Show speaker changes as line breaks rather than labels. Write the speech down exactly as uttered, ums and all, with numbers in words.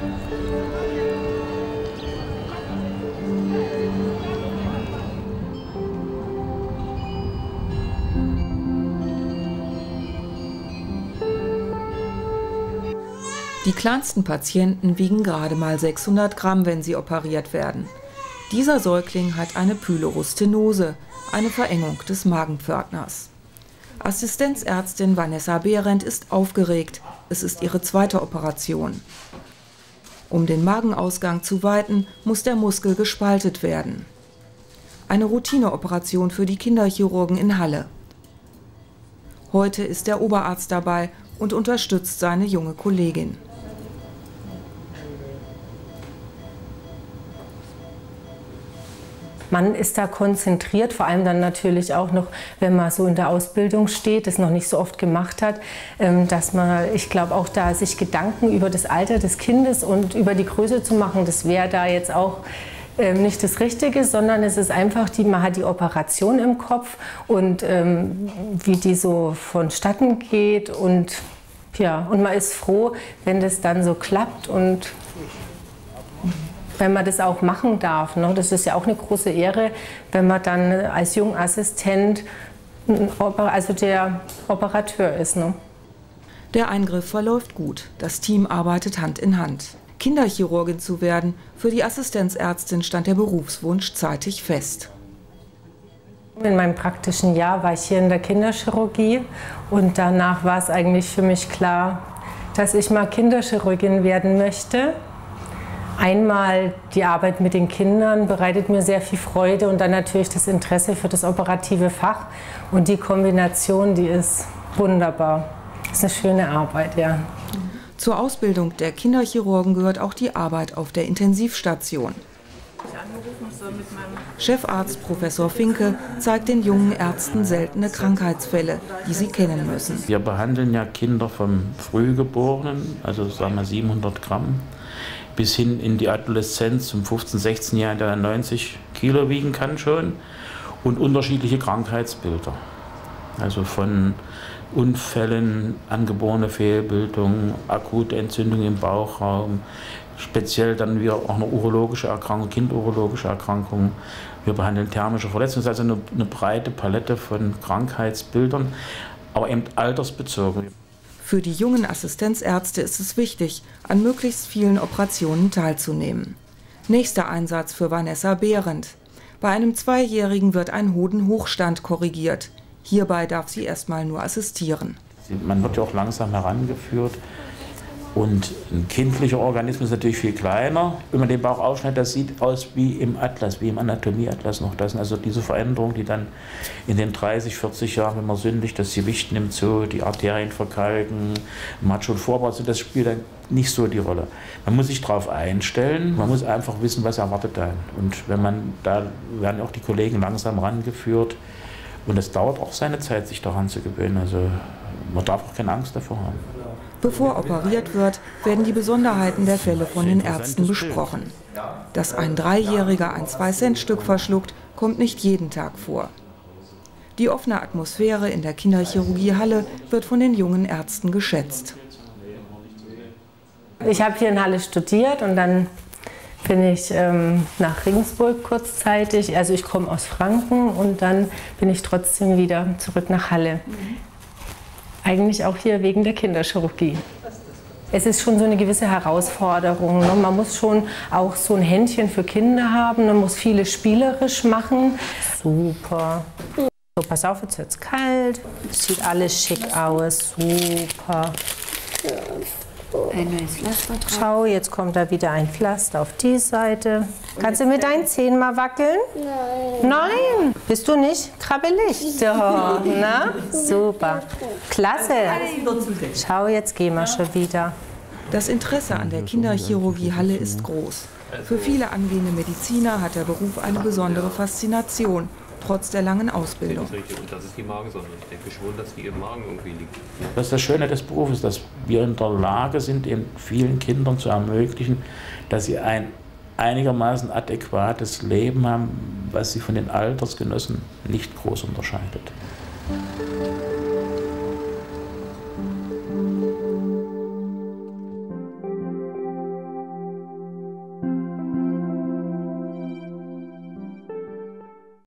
Die kleinsten Patienten wiegen gerade mal sechshundert Gramm, wenn sie operiert werden. Dieser Säugling hat eine Pylorostenose, eine Verengung des Magenpförtners. Assistenzärztin Vanessa Behrendt ist aufgeregt. Es ist ihre zweite Operation. Um den Magenausgang zu weiten, muss der Muskel gespaltet werden. Eine Routineoperation für die Kinderchirurgen in Halle. Heute ist der Oberarzt dabei und unterstützt seine junge Kollegin.
Man ist da konzentriert, vor allem dann natürlich auch noch, wenn man so in der Ausbildung steht, das noch nicht so oft gemacht hat, dass man, ich glaube, auch da sich Gedanken über das Alter des Kindes und über die Größe zu machen, das wäre da jetzt auch nicht das Richtige, sondern es ist einfach, die, man hat die Operation im Kopf und ähm, wie die so vonstatten geht und ja, und man ist froh, wenn das dann so klappt und wenn man das auch machen darf. Ne? Das ist ja auch eine große Ehre, wenn man dann als Jungassistent also der Operateur ist. Ne?
Der Eingriff verläuft gut. Das Team arbeitet Hand in Hand. Kinderchirurgin zu werden, für die Assistenzärztin stand der Berufswunsch zeitig fest.
In meinem praktischen Jahr war ich hier in der Kinderchirurgie und danach war es eigentlich für mich klar, dass ich mal Kinderchirurgin werden möchte. Einmal die Arbeit mit den Kindern bereitet mir sehr viel Freude und dann natürlich das Interesse für das operative Fach. Und die Kombination, die ist wunderbar. Das ist eine schöne Arbeit, ja.
Zur Ausbildung der Kinderchirurgen gehört auch die Arbeit auf der Intensivstation. Chefarzt Professor Finke zeigt den jungen Ärzten seltene Krankheitsfälle, die sie kennen müssen.
Wir behandeln ja Kinder vom Frühgeborenen, also sagen wir siebenhundert Gramm, bis hin in die Adoleszenz zum fünfzehn-, sechzehn Jahren, der dann neunzig Kilo wiegen kann schon, und unterschiedliche Krankheitsbilder. Also von Unfällen, angeborene Fehlbildung, akute Entzündung im Bauchraum, speziell dann wieder auch eine urologische Erkrankung, kindurologische Erkrankungen. Wir behandeln thermische Verletzungen, das ist also eine, eine breite Palette von Krankheitsbildern, aber eben altersbezogen.
Für die jungen Assistenzärzte ist es wichtig, an möglichst vielen Operationen teilzunehmen. Nächster Einsatz für Vanessa Behrendt. Bei einem Zweijährigen wird ein Hodenhochstand korrigiert. Hierbei darf sie erstmal nur assistieren.
Man wird ja auch langsam herangeführt. Und ein kindlicher Organismus ist natürlich viel kleiner. Wenn man den Bauch aufschneidet, das sieht aus wie im Atlas, wie im Anatomieatlas noch. Das sind also diese Veränderungen, die dann in den dreißig, vierzig Jahren, wenn man sündigt, das Gewicht nimmt so, die Arterien verkalken, man hat schon Vorbau, das spielt dann nicht so die Rolle. Man muss sich darauf einstellen, man muss einfach wissen, was erwartet einen. Und wenn man, da werden auch die Kollegen langsam rangeführt. Und es dauert auch seine Zeit, sich daran zu gewöhnen. Also man darf auch keine Angst davor haben.
Bevor operiert wird, werden die Besonderheiten der Fälle von den Ärzten besprochen. Dass ein Dreijähriger ein zwei-Cent-Stück verschluckt, kommt nicht jeden Tag vor. Die offene Atmosphäre in der Kinderchirurgie Halle wird von den jungen Ärzten geschätzt.
Ich habe hier in Halle studiert und dann bin ich ähm, nach Regensburg kurzzeitig. Also ich komme aus Franken und dann bin ich trotzdem wieder zurück nach Halle. Eigentlich auch hier wegen der Kinderchirurgie. Es ist schon so eine gewisse Herausforderung. Ne? Man muss schon auch so ein Händchen für Kinder haben, man muss vieles spielerisch machen. Super. So, pass auf, jetzt wird es kalt. Sieht alles schick aus. Super.
Ein neues Pflaster drauf.
Schau, jetzt kommt da wieder ein Pflaster auf die Seite. Kannst du mit deinen Zähnen mal wackeln?
Nein.
Nein? Bist du nicht krabbelig? Doch, na? Super. Klasse. Schau, jetzt gehen wir schon wieder.
Das Interesse an der Kinderchirurgie Halle ist groß. Für viele angehende Mediziner hat der Beruf eine besondere Faszination, trotz der langen Ausbildung.
Das ist die Magensonde. Ich denke schon, dass die im Magen irgendwie liegt.
Das ist das Schöne des Berufes, dass wir in der Lage sind, eben vielen Kindern zu ermöglichen, dass sie ein einigermaßen adäquates Leben haben, was sie von den Altersgenossen nicht groß unterscheidet.